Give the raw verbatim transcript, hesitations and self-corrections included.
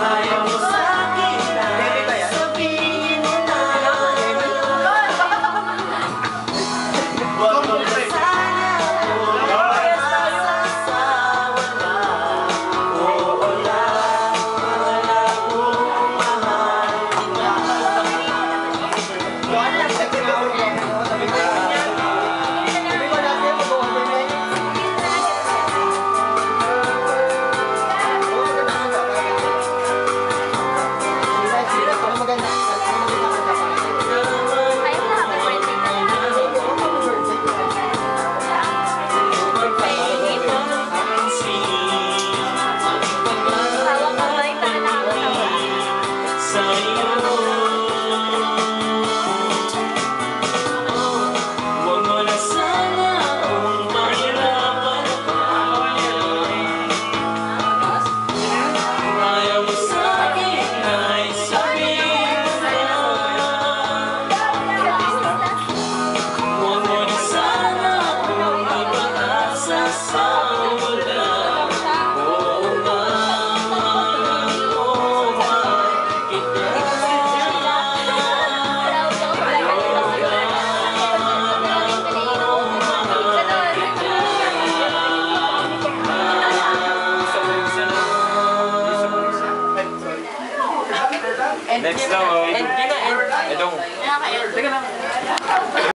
ayaw mo sa'kin ay sabihin mo na. Huwag mo na sana umasa sa wala. Oo lang, wala kong mahal kita. Next na, oh. End, end, end. Edong. Teka lang.